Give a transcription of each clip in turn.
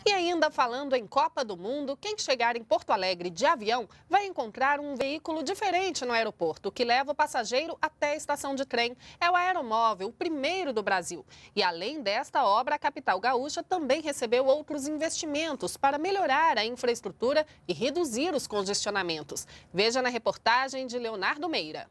E ainda falando em Copa do Mundo, quem chegar em Porto Alegre de avião vai encontrar um veículo diferente no aeroporto, que leva o passageiro até a estação de trem. É o Aeromóvel, o primeiro do Brasil. E além desta obra, a capital gaúcha também recebeu outros investimentos para melhorar a infraestrutura e reduzir os congestionamentos. Veja na reportagem de Leonardo Meira.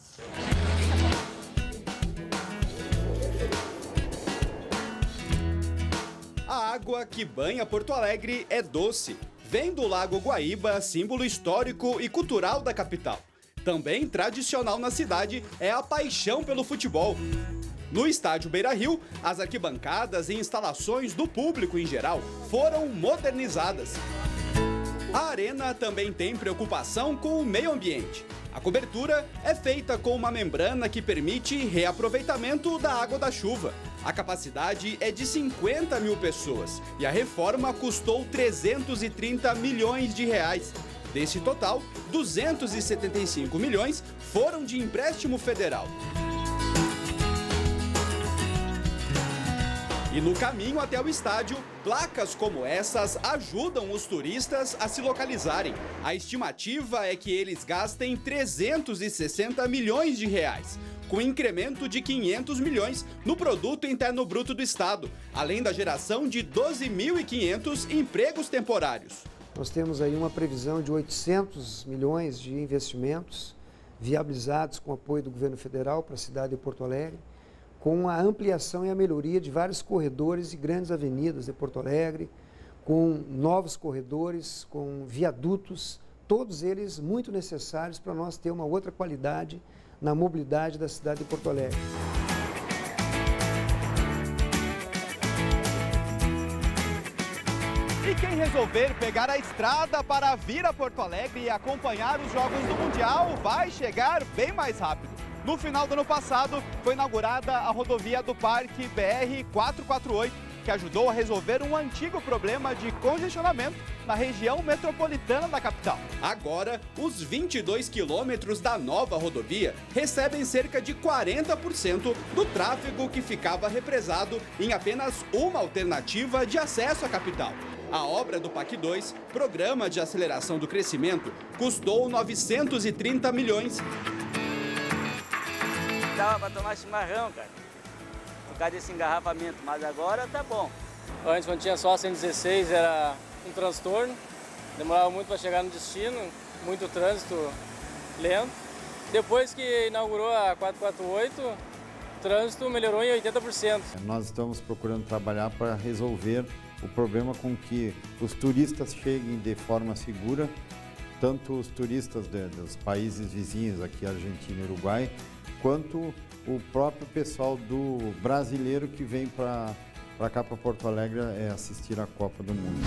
A água que banha Porto Alegre é doce. Vem do Lago Guaíba, símbolo histórico e cultural da capital. Também tradicional na cidade é a paixão pelo futebol. No estádio Beira-Rio, as arquibancadas e instalações do público em geral foram modernizadas. A arena também tem preocupação com o meio ambiente. A cobertura é feita com uma membrana que permite reaproveitamento da água da chuva. A capacidade é de 50 mil pessoas e a reforma custou 330 milhões de reais. Desse total, 275 milhões foram de empréstimo federal. E no caminho até o estádio, placas como essas ajudam os turistas a se localizarem. A estimativa é que eles gastem 360 milhões de reais, com incremento de 500 milhões no Produto Interno Bruto do Estado, além da geração de 12.500 empregos temporários. Nós temos aí uma previsão de 800 milhões de investimentos viabilizados com apoio do governo federal para a cidade de Porto Alegre, com a ampliação e a melhoria de vários corredores e grandes avenidas de Porto Alegre, com novos corredores, com viadutos, todos eles muito necessários para nós ter uma outra qualidade na mobilidade da cidade de Porto Alegre. E quem resolver pegar a estrada para vir a Porto Alegre e acompanhar os Jogos do Mundial vai chegar bem mais rápido. No final do ano passado, foi inaugurada a rodovia do Parque BR-448, que ajudou a resolver um antigo problema de congestionamento na região metropolitana da capital. Agora, os 22 quilômetros da nova rodovia recebem cerca de 40% do tráfego que ficava represado em apenas uma alternativa de acesso à capital. A obra do PAC 2, Programa de Aceleração do Crescimento, custou 930 milhões. Dava para tomar chimarrão, cara, por causa desse engarrafamento, mas agora tá bom. Antes, quando tinha só 116, era um transtorno, demorava muito para chegar no destino, muito trânsito lento. Depois que inaugurou a 448, o trânsito melhorou em 80%. Nós estamos procurando trabalhar para resolver o problema com que os turistas cheguem de forma segura, tanto os turistas dos países vizinhos, aqui Argentina e Uruguai, quanto o próprio pessoal do brasileiro que vem para cá, para Porto Alegre, assistir a Copa do Mundo.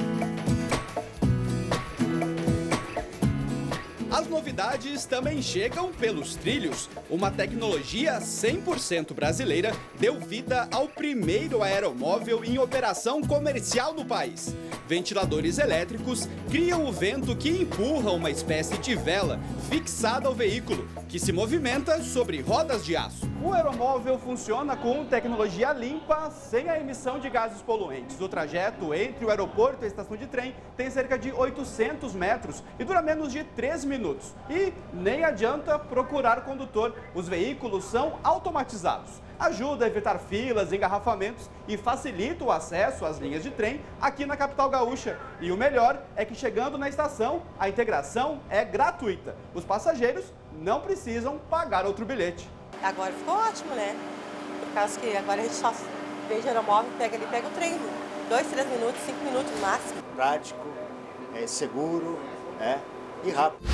As novidades também chegam pelos trilhos. Uma tecnologia 100% brasileira deu vida ao primeiro aeromóvel em operação comercial no país. Ventiladores elétricos criam o vento que empurra uma espécie de vela fixada ao veículo, que se movimenta sobre rodas de aço. O aeromóvel funciona com tecnologia limpa, sem a emissão de gases poluentes. O trajeto entre o aeroporto e a estação de trem tem cerca de 800 metros e dura menos de 3 minutos. E nem adianta procurar condutor, os veículos são automatizados. Ajuda a evitar filas, engarrafamentos e facilita o acesso às linhas de trem aqui na capital gaúcha. E o melhor é que chegando na estação, a integração é gratuita. Os passageiros não precisam pagar outro bilhete. Agora ficou ótimo, né? Por causa que agora a gente só veja o aeromóvel, pega o trem. 2, 3 minutos, 5 minutos no máximo. Prático, seguro, e rápido.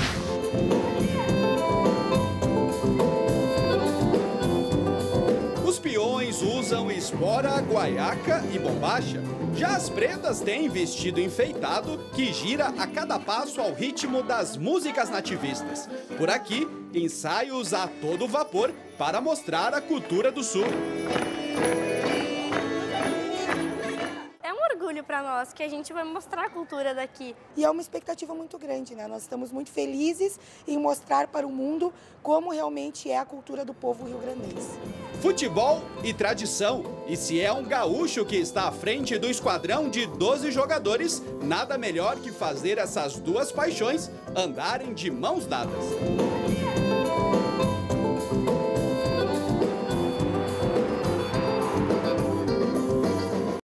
Os peões usam espora, guaiaca e bombacha. Já as pretas têm vestido enfeitado que gira a cada passo ao ritmo das músicas nativistas. Por aqui, ensaios a todo vapor para mostrar a cultura do Sul. É um orgulho orgulho para nós, que a gente vai mostrar a cultura daqui. E é uma expectativa muito grande, né? Nós estamos muito felizes em mostrar para o mundo como realmente é a cultura do povo rio-grandense. Futebol e tradição. E se é um gaúcho que está à frente do esquadrão de 12 jogadores, nada melhor que fazer essas duas paixões andarem de mãos dadas.